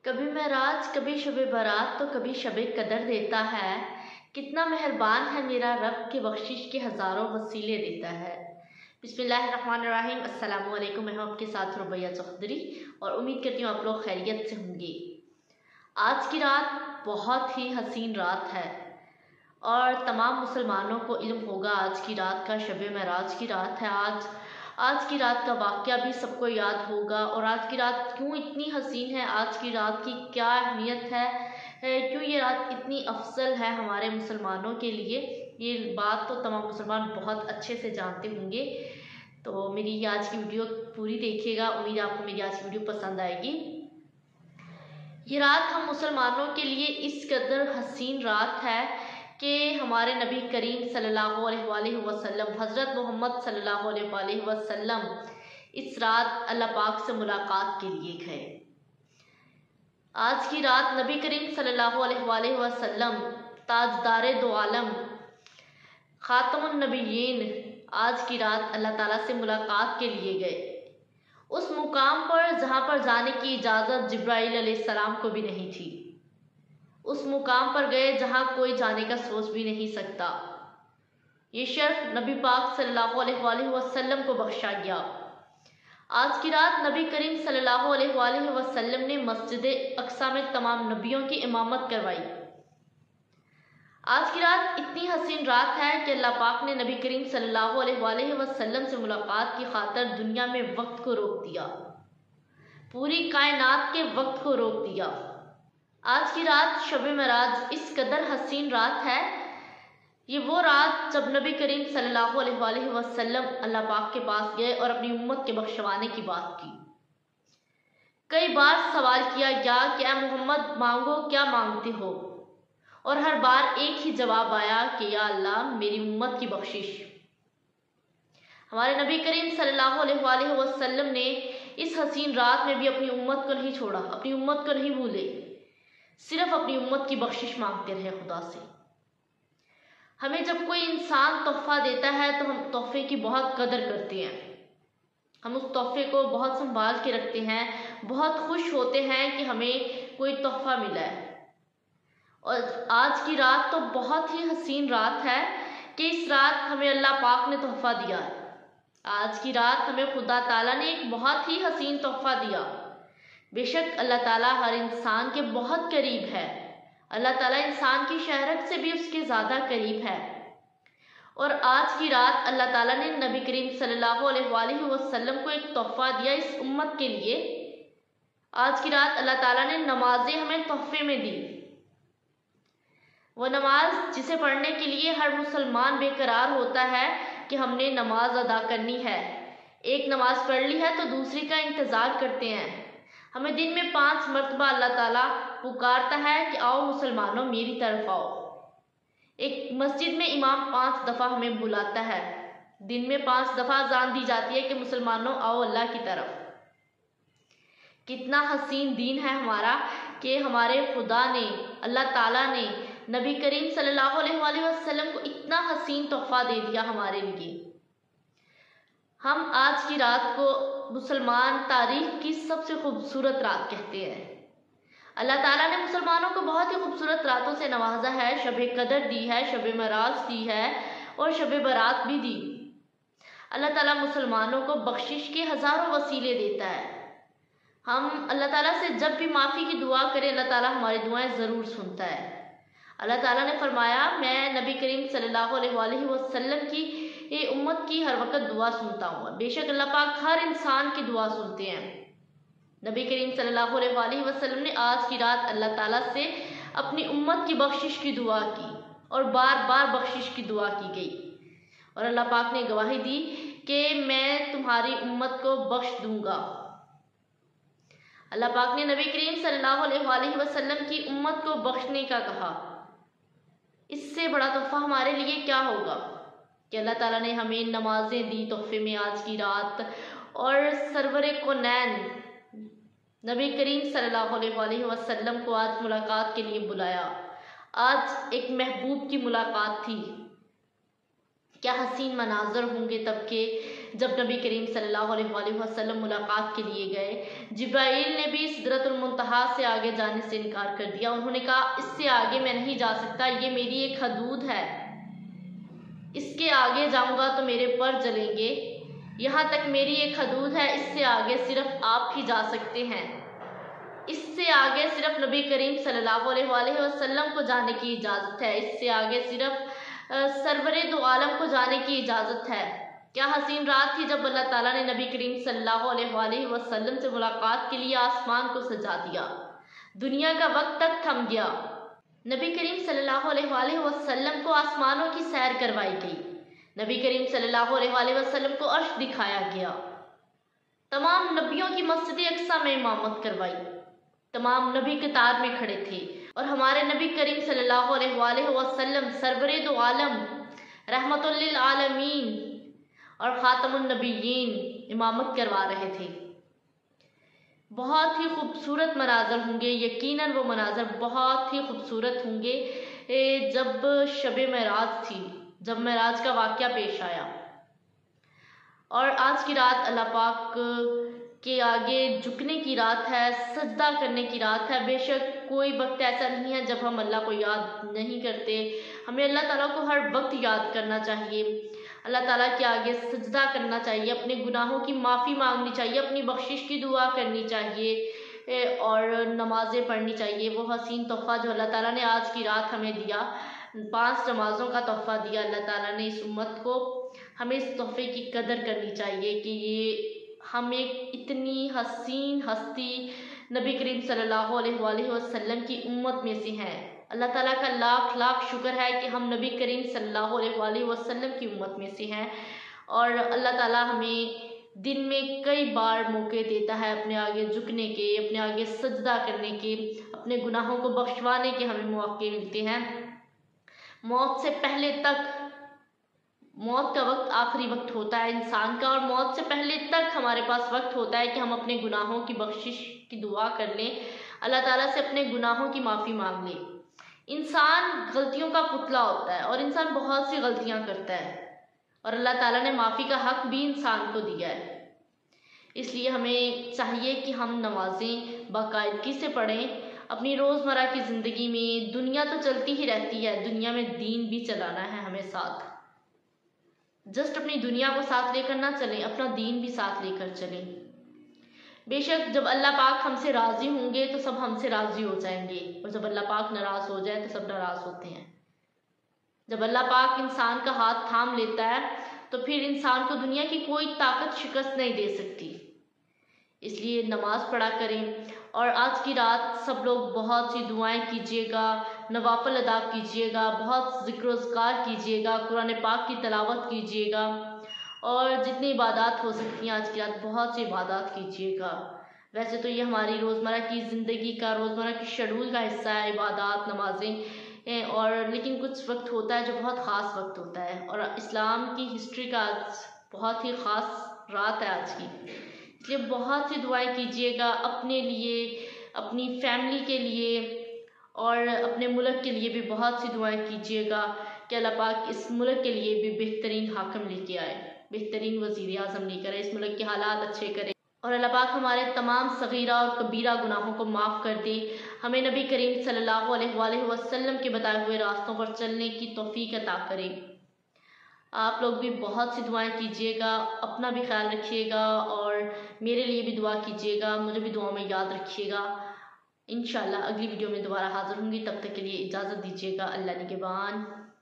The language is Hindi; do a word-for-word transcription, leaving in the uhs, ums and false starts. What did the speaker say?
कभी महराज कभी शब बारात तो कभी शब कदर देता है। कितना मेहरबान है मेरा रब के बख्शिश के हज़ारों वसीले देता है। बिस्मिल्लाहिर्रहमानिर्रहीम। अस्सलामु अलैकुम। मैं हूँ आपके साथ रुबैया चौधरी और उम्मीद करती हूँ आप लोग खैरियत से होंगे। आज की रात बहुत ही हसीन रात है और तमाम मुसलमानों को इल्म होगा आज की रात का शब महराज की रात है। आज आज की रात का वाक़या भी सबको याद होगा और आज की रात क्यों इतनी हसीन है, आज की रात की क्या अहमियत है, क्यों ये रात इतनी अफजल है हमारे मुसलमानों के लिए। ये बात तो तमाम मुसलमान बहुत अच्छे से जानते होंगे। तो मेरी आज की वीडियो पूरी देखिएगा, उम्मीद है आपको मेरी आज की वीडियो पसंद आएगी। ये रात हम मुसलमानों के लिए इस कदर हसीन रात है कि हमारे नबी करीम सल्लल्लाहु अलैहि वसल्लम हज़रत मोहम्मद सल्लल्लाहु अलैहि वसल्लम इस रात अल्लाह पाक से मुलाकात के लिए गए। आज की रात नबी करीम सल्लल्लाहु अलैहि वसल्लम ताजदारे दो आलम खातमुन नबिय्यीन आज की रात अल्लाह ताला से मुलाकात के लिए गए, उस मुकाम पर जहाँ पर जाने की इजाज़त जिब्राइल अलैहिस्सलाम को भी नहीं थी। उस मुकाम पर गए जहाँ कोई जाने का सोच भी नहीं सकता। ये शर्फ नबी पाक सल्लल्लाहु अलैहि वसल्लम को बख्शा गया। आज की रात नबी करीम सल्लल्लाहु अलैहि वसल्लम ने मस्जिद अक्सा में तमाम नबियों की इमामत करवाई। आज की रात इतनी हसीन रात है कि अल्लाह पाक ने नबी करीम सल्लल्लाहु अलैहि वसल्लम से मुलाकात की खातिर दुनिया में वक्त को रोक दिया, पूरी कायनात के वक्त को रोक दिया। आज की रात शब महराज इस कदर हसीन रात है। ये वो रात जब नबी करीम सल्लल्लाहु अलैहि वसल्लम अल्लाह पाक के पास गए और अपनी उम्मत के बख्शवाने की बात की। कई बार सवाल किया गया कि ऐ मोहम्मद मांगो, क्या मांगते हो, और हर बार एक ही जवाब आया कि या अल्लाह मेरी उम्मत की बख्शिश। हमारे नबी करीम सल्लल्लाहु अलैहि वसल्लम ने इस हसीन रात में भी अपनी उम्मत को नहीं छोड़ा, अपनी उम्मत को नहीं भूले, सिर्फ अपनी उम्मत की बख्शिश मांगते रहे खुदा से। हमें जब कोई इंसान तोहफा देता है तो हम तोहफे की बहुत कदर करते हैं, हम उस तोहफे को बहुत संभाल के रखते हैं, बहुत खुश होते हैं कि हमें कोई तोहफा मिला है। और आज की रात तो बहुत ही हसीन रात है कि इस रात हमें अल्लाह पाक ने तोहफा दिया है। आज की रात हमें खुदा ताला ने एक बहुत ही हसीन तोहफा दिया। बेशक अल्लाह ताला हर इंसान के बहुत करीब है, अल्लाह ताला इंसान की शहरत से भी उसके ज़्यादा करीब है। और आज की रात अल्लाह ताला ने नबी करीम सल्लल्लाहु अलैहि वसल्लम को एक तोहफा दिया इस उम्मत के लिए। आज की रात अल्लाह ताला ने नमाजें हमें तोहफे में दी। वो नमाज जिसे पढ़ने के लिए हर मुसलमान बेकरार होता है कि हमने नमाज अदा करनी है। एक नमाज पढ़ ली है तो दूसरी का इंतज़ार करते हैं। हमें दिन में पांच मरतबा अल्लाह ताला पुकारता है कि आओ मुसलमानों मेरी तरफ आओ। एक मस्जिद में इमाम पांच दफ़ा हमें बुलाता है, दिन में पांच दफ़ा अज़ान दी जाती है कि मुसलमानों आओ अल्लाह की तरफ। कितना हसीन दीन है हमारा कि हमारे खुदा ने, अल्लाह ताला ने नबी करीम सल्लल्लाहु अलैहि वसल्लम को इतना हसीन तोहफा दे दिया हमारे लिए। हम आज की रात को मुसलमान तारीख की सबसे खूबसूरत रात कहते हैं। अल्लाह ताला ने मुसलमानों को बहुत ही खूबसूरत रातों से नवाजा है, शब कदर दी है, शब महराज दी है और शब बारात भी दी। अल्लाह ताला मुसलमानों को बख्शिश के हज़ारों वसीले देता है। हम अल्लाह ताला से जब भी माफ़ी की दुआ करें अल्लाह ताला हमारी दुआएं ज़रूर सुनता है। अल्लाह ताला ने फरमाया मैं नबी करीम सल्लल्लाहु अलैहि वसल्लम की ये उम्मत की हर वक्त दुआ सुनता हूँ। बेशक अल्लाह पाक हर इंसान की दुआ सुनते हैं। नबी करीम सल्लल्लाहु अलैहि वसल्लम ने आज की रात अल्लाह ताला से अपनी उम्मत की बख्शिश की दुआ की और बार बार बख्शिश की दुआ की गई और अल्लाह पाक ने गवाही दी कि मैं तुम्हारी उम्मत को बख्श दूंगा। अल्लाह पाक ने नबी करीम सल्लल्लाहु अलैहि वसल्लम की उम्मत को बख्शने का कहा। इससे बड़ा तोहफा हमारे लिए क्या होगा कि अल्लाह ताला ने हमें नमाजें दी तोहफे में आज की रात, और सरवरे कोनैन नबी करीम सल्लल्लाहु अलैहि वसल्लम को आज मुलाकात के लिए बुलाया। आज एक महबूब की मुलाकात थी। क्या हसीन मनाजर होंगे तब के जब नबी करीम सल्लल्लाहु अलैहि वसल्लम मुलाकात के लिए गए, जिब्राइल ने भी सिदरतुल मुंतहा से आगे जाने से इनकार कर दिया। उन्होंने कहा इससे आगे मैं नहीं जा सकता, ये मेरी एक हदूद है, इसके आगे जाऊंगा तो मेरे पर जलेंगे, यहाँ तक मेरी एक हदूद है, इससे आगे सिर्फ आप ही जा सकते हैं, इससे आगे सिर्फ नबी करीम सल्लल्लाहु अलैहि वसल्लम को जाने की इजाज़त है, इससे आगे सिर्फ सरवरे दो आलम को जाने की इजाज़त है। क्या हसीन रात थी जब अल्लाह ताला ने नबी करीम सल्लल्लाहु अलैहि वसल्लम से मुलाकात के लिए आसमान को सजा दिया, दुनिया का वक्त तक थम गया। नबी करीम सल्लल्लाहु अलैहि वसल्लम को आसमानों की सैर करवाई गई, नबी करीम सल्लल्लाहु अलैहि वसल्लम को अर्श दिखाया गया, तमाम नबियों की मस्जिद अक्सा में इमामत करवाई, तमाम नबी कतार में खड़े थे और हमारे नबी करीम सल्लल्लाहु अलैहि वसल्लम सरवरे दो आलम रहमतुल लिल आलमीन और ख़ातमुन नबिय्यीन इमामत करवा रहे थे। बहुत ही खूबसूरत मनाज़र होंगे, यकीनन वो मनाज़र बहुत ही खूबसूरत होंगे जब शब मेराज थी, जब मेराज का वाक़या पेश आया। और आज की रात अल्लाह पाक के आगे झुकने की रात है, सजदा करने की रात है। बेशक कोई वक्त ऐसा नहीं है जब हम अल्लाह को याद नहीं करते, हमें अल्लाह ताला को हर वक्त याद करना चाहिए, अल्लाह ताला के आगे सजदा करना चाहिए, अपने गुनाहों की माफ़ी मांगनी चाहिए, अपनी बख्शिश की दुआ करनी चाहिए और नमाज़ें पढ़नी चाहिए। वो हसीन तोहफ़ा जो अल्लाह ताला ने आज की रात हमें दिया, पांच नमाज़ों का तोहफ़ा दिया अल्लाह ताला ने इस उम्मत को, हमें इस तोहफ़े की कदर करनी चाहिए कि ये हम एक इतनी हसीन हस्ती नबी करीम सल्लल्लाहु अलैहि वसल्लम की उम्मत में से हैं। अल्लाह ताला का लाख लाख शुक्र है कि हम नबी करीम सल्लल्लाहु अलैहि वसल्लम की उम्मत में से हैं और अल्लाह ताला हमें दिन में कई बार मौके देता है अपने आगे झुकने के, अपने आगे सजदा करने के, अपने गुनाहों को बख्शवाने के हमें मौके मिलते हैं। मौत से पहले तक, मौत का वक्त आखिरी वक्त होता है इंसान का और मौत से पहले तक हमारे पास वक्त होता है कि हम अपने गुनाहों की बख्शिश की दुआ कर लें, अल्लाह ताला से अपने गुनाहों की माफ़ी मांग लें। इंसान गलतियों का पुतला होता है और इंसान बहुत सी गलतियां करता है और अल्लाह ताला ने माफ़ी का हक भी इंसान को दिया है। इसलिए हमें चाहिए कि हम नमाज़ें बाकायदगी से पढ़ें, अपनी रोज़मर्रा की ज़िंदगी में। दुनिया तो चलती ही रहती है, दुनिया में दीन भी चलाना है हमें साथ, जस्ट अपनी दुनिया को साथ लेकर ना चलें, अपना दीन भी साथ लेकर चलें। बेशक जब अल्लाह पाक हमसे राज़ी होंगे तो सब हमसे राज़ी हो जाएंगे और जब अल्लाह पाक नाराज़ हो जाए तो सब नाराज़ होते हैं। जब अल्लाह पाक इंसान का हाथ थाम लेता है तो फिर इंसान को दुनिया की कोई ताकत शिकस्त नहीं दे सकती। इसलिए नमाज़ पढ़ा करें और आज की रात सब लोग बहुत सी दुआएं कीजिएगा, नवाफिल अदा कीजिएगा, बहुत ज़िक्र अज़कार कीजिएगा, कुरान पाक की तिलावत कीजिएगा और जितनी इबादत हो सकती हैं आज की रात बहुत सी इबादत कीजिएगा। वैसे तो ये हमारी रोज़मर्रा की ज़िंदगी का, रोज़मर्रा की शेड्यूल का हिस्सा है इबादत, नमाज़ें, और लेकिन कुछ वक्त होता है जो बहुत ख़ास वक्त होता है और इस्लाम की हिस्ट्री का आज बहुत ही ख़ास रात है आज की। इसलिए बहुत सी दुआएं कीजिएगा अपने लिए, अपनी फैमिली के लिए और अपने मुल्क के लिए भी बहुत सी दुआएं कीजिएगा कि अल्लाह पाक इस मुल्क के लिए भी बेहतरीन हाकिम लेके आए, बेहतरीन वज़ीर आज़म लेकर आए, इस मुल्क के हालात अच्छे करें और अल्लाह पाक हमारे तमाम सगीरा और कबीरा गुनाहों को माफ़ कर दे। हमें नबी करीम सल्लल्लाहु अलैहि वसल्लम के बताए हुए रास्तों पर चलने की तौफीक अता करे। आप लोग भी बहुत सी दुआएं कीजिएगा, अपना भी ख्याल रखिएगा और मेरे लिए भी दुआ कीजिएगा, मुझे भी दुआ में याद रखिएगा। इंशाअल्लाह अगली वीडियो में दोबारा हाज़िर होंगी, तब तक के लिए इजाज़त दीजिएगा। अल्लाह निगहबान।